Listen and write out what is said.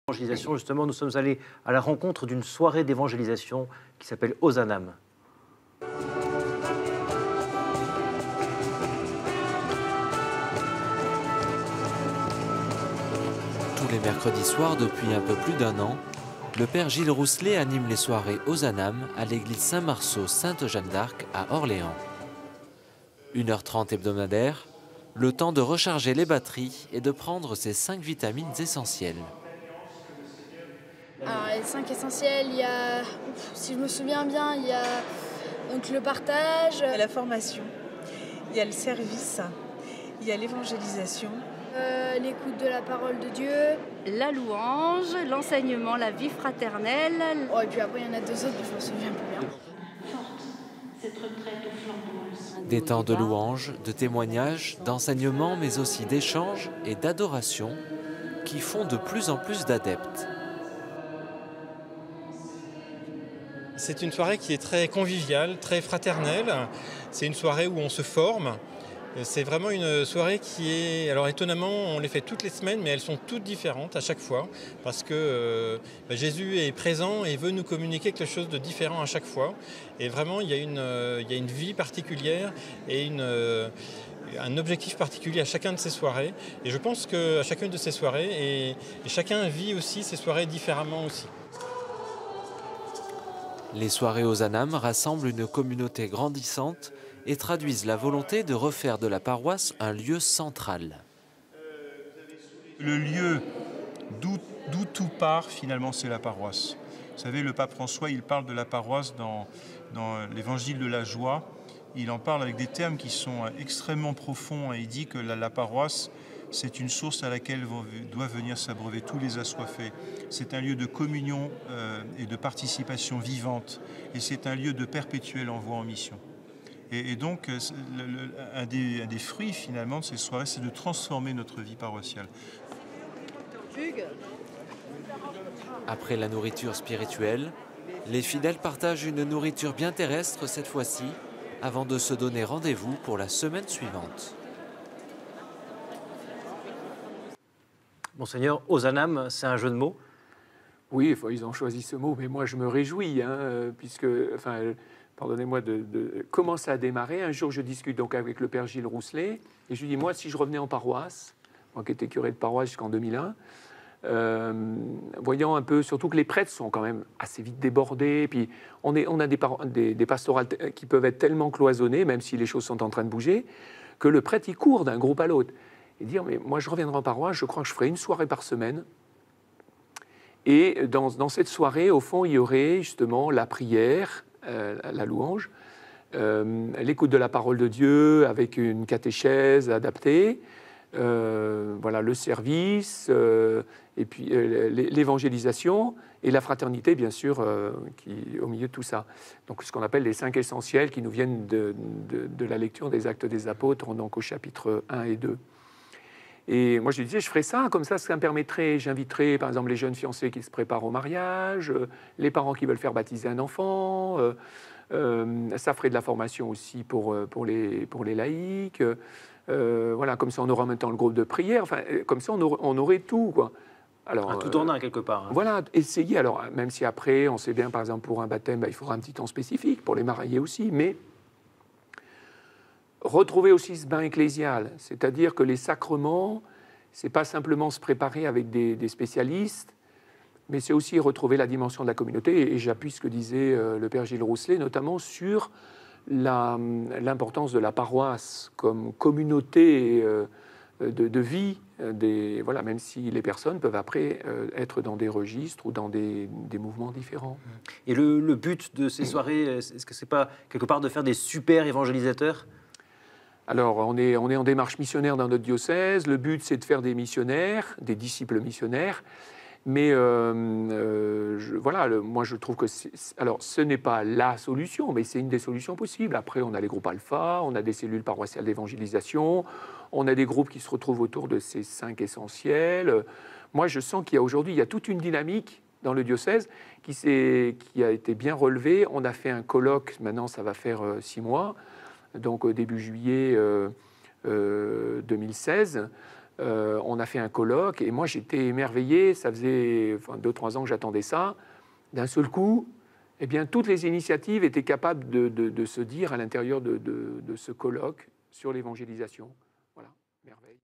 Évangélisation, justement, nous sommes allés à la rencontre d'une soirée d'évangélisation qui s'appelle Ozanam. Tous les mercredis soirs depuis un peu plus d'1 an, le père Gilles Rousselet anime les soirées Ozanam à l'église Saint-Marceau Sainte-Jeanne d'Arc à Orléans. 1h30 hebdomadaire, le temps de recharger les batteries et de prendre ces 5 vitamines essentielles. Alors, les 5 essentiels, il y a, si je me souviens bien, il y a donc le partage, il y a la formation, il y a le service, il y a l'évangélisation, l'écoute de la parole de Dieu, la louange, l'enseignement, la vie fraternelle. Oh, et puis après, il y en a 2 autres, mais je me souviens plus bien. Des temps de louange, de témoignages, d'enseignement, mais aussi d'échanges et d'adoration qui font de plus en plus d'adeptes. C'est une soirée qui est très conviviale, très fraternelle. C'est une soirée où on se forme. C'est vraiment une soirée qui est... Alors étonnamment, on les fait toutes les semaines, mais elles sont toutes différentes à chaque fois. Parce que Jésus est présent et veut nous communiquer quelque chose de différent à chaque fois. Et vraiment, il y a une vie particulière et un objectif particulier à chacun de ces soirées. Et je pense qu'à chacune de ces soirées, et chacun vit aussi ces soirées différemment aussi. Les soirées Ozanam rassemblent une communauté grandissante et traduisent la volonté de refaire de la paroisse un lieu central. Le lieu d'où tout part, finalement, c'est la paroisse. Vous savez, le pape François, il parle de la paroisse dans l'évangile de la joie. Il en parle avec des termes qui sont extrêmement profonds. Il dit que la paroisse, c'est une source à laquelle doivent venir s'abreuver tous les assoiffés. C'est un lieu de communion et de participation vivante. Et c'est un lieu de perpétuel envoi en mission. Et donc, un des fruits, finalement, de ces soirées, c'est de transformer notre vie paroissiale. Après la nourriture spirituelle, les fidèles partagent une nourriture bien terrestre cette fois-ci, avant de se donner rendez-vous pour la semaine suivante. Monseigneur, Ozanam, c'est un jeu de mots? Oui, ils ont choisi ce mot, mais moi je me réjouis, puisque, pardonnez-moi de comment ça a démarré. Un jour, je discute donc avec le père Gilles Rousselet, et je lui dis, moi, si je revenais en paroisse, moi qui étais curé de paroisse jusqu'en 2001, voyant un peu, surtout que les prêtres sont quand même assez vite débordés, puis on a des pastorales qui peuvent être tellement cloisonnées, même si les choses sont en train de bouger, que le prêtre, il court d'un groupe à l'autre. Et dire, mais moi, je reviendrai en paroisse, je crois que je ferai une soirée par semaine. Et dans cette soirée, au fond, il y aurait justement la prière, la louange, l'écoute de la parole de Dieu avec une catéchèse adaptée, voilà, le service, et puis l'évangélisation et la fraternité, bien sûr, qui au milieu de tout ça. Donc, ce qu'on appelle les 5 essentiels qui nous viennent de la lecture des Actes des Apôtres, donc au chapitre 1 et 2. Et moi, je disais, je ferais ça, comme ça me permettrait, j'inviterais par exemple les jeunes fiancés qui se préparent au mariage, les parents qui veulent faire baptiser un enfant, ça ferait de la formation aussi pour les laïcs, voilà, comme ça on aura en même temps le groupe de prière, enfin, comme ça on aurait tout, quoi. Alors, un tout en un, quelque part. Voilà, essayer, alors même si après, on sait bien, par exemple, pour un baptême, il faudra un petit temps spécifique, pour les mariés aussi, mais retrouver aussi ce bain ecclésial, c'est-à-dire que les sacrements, c'est pas simplement se préparer avec des spécialistes, mais c'est aussi retrouver la dimension de la communauté. Et j'appuie ce que disait le père Gilles Rousselet, notamment sur l'importance de la paroisse comme communauté de vie, voilà, même si les personnes peuvent après être dans des registres ou dans des mouvements différents. Et le but de ces soirées, est-ce que c'est pas quelque part de faire des super évangélisateurs ? Alors, on est en démarche missionnaire dans notre diocèse. Le but, c'est de faire des missionnaires, des disciples missionnaires. Mais moi, je trouve que alors, ce n'est pas la solution, mais c'est une des solutions possibles. Après, on a les groupes alpha, on a des cellules paroissiales d'évangélisation, on a des groupes qui se retrouvent autour de ces 5 essentiels. Moi, je sens qu'il y a aujourd'hui, il y a toute une dynamique dans le diocèse qui a été bien relevée. On a fait un colloque, maintenant ça va faire 6 mois, donc au début juillet 2016, On a fait un colloque et moi j'étais émerveillé, ça faisait 2-3 ans que j'attendais ça. D'un seul coup, eh bien, toutes les initiatives étaient capables de se dire à l'intérieur de ce colloque sur l'évangélisation. Voilà, merveille.